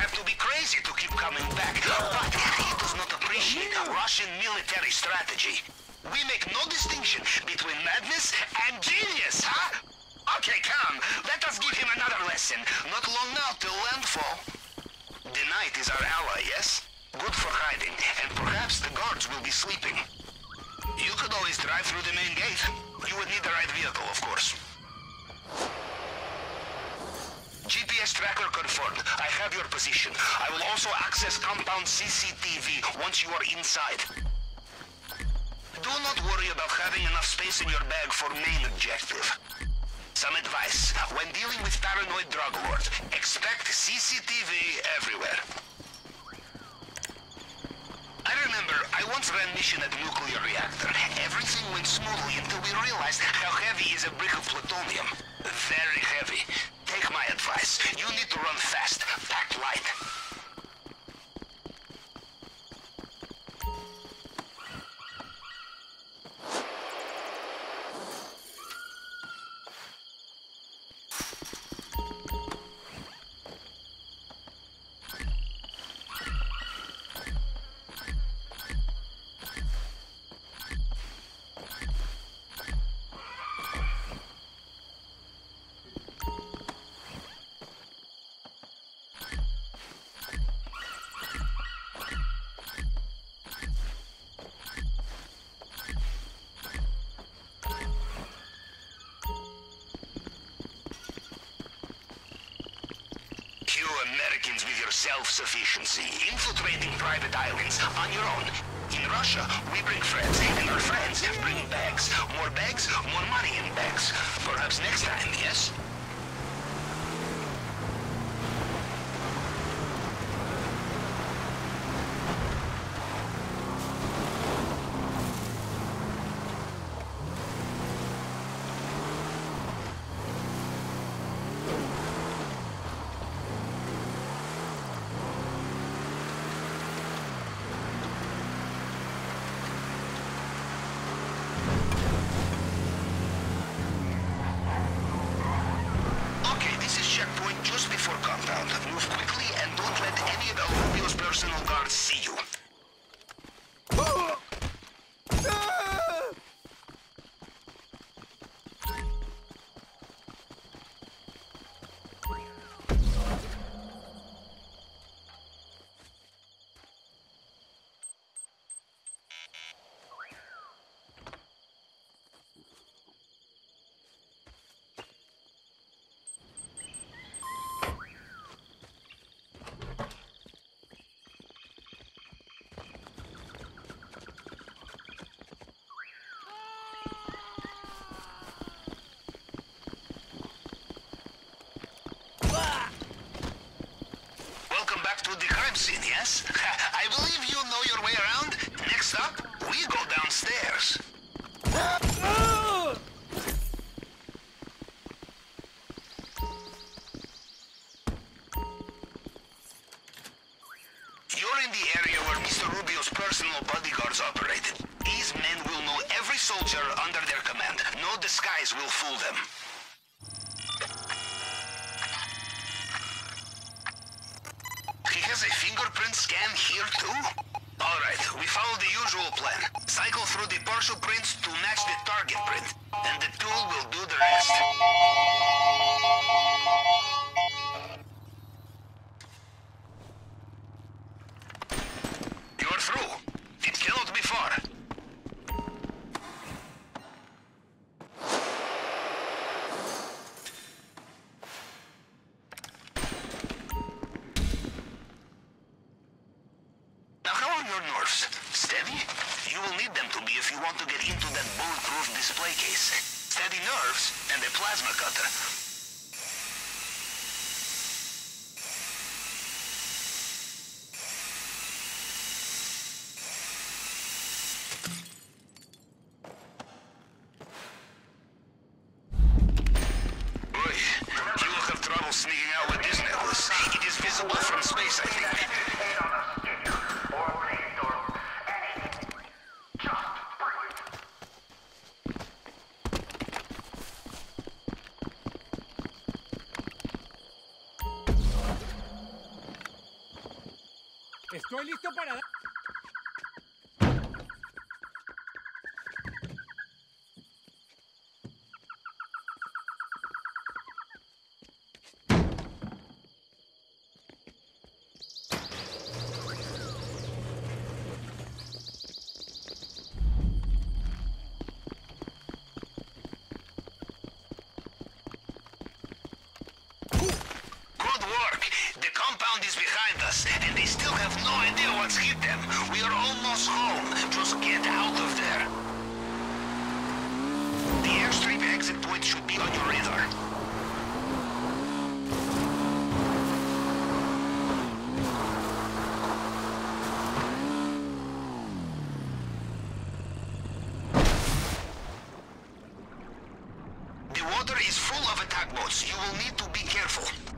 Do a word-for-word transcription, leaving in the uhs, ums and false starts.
have to be crazy to keep coming back, but he does not appreciate Russian military strategy. We make no distinction between madness and genius, huh? Okay, come. Let us give him another lesson. Not long now till landfall. The night is our ally, yes? Good for hiding, and perhaps the guards will be sleeping. You could always drive through the main gate. You would need the right vehicle, of course. G P S tracker confirmed. I have your position. I will also access compound C C T V once you are inside. Do not worry about having enough space in your bag for main objective. Some advice. When dealing with paranoid drug lords, expect C C T V everywhere. I remember, I once ran mission at a nuclear reactor. Everything went smoothly until we realized how heavy is a brick of plutonium. Very heavy. Take my advice. You need to run fast, pack light. Americans with your self-sufficiency, infiltrating private islands on your own. In Russia, we bring friends, and our friends bring bags. More bags, more money in bags. Perhaps next time, yes? Move quickly and don't let any of El Rubio's personal guards see you. To the crime scene, yes? I believe you know your way around. Next up, we go downstairs. You're in the area where Mister Rubio's personal bodyguards operated. These men will know every soldier under their command. No disguise will fool them. Has a fingerprint scan here too? Alright, we follow the usual plan. Cycle through the partial prints to match the target print, and the tool will do the rest. You're through. It cannot be far. Steady? You will need them to be if you want to get into that bulletproof display case. Steady nerves and a plasma cutter. Boy, you will have trouble sneaking out with this necklace. It is visible from space, I think. Estoy listo para dar... Good work. The compound is behind us, and they still have no idea what's hit them. We are almost home. Just get out of there. The airstrip exit point should be on your radar. The water is full of attack boats. You will need to be careful.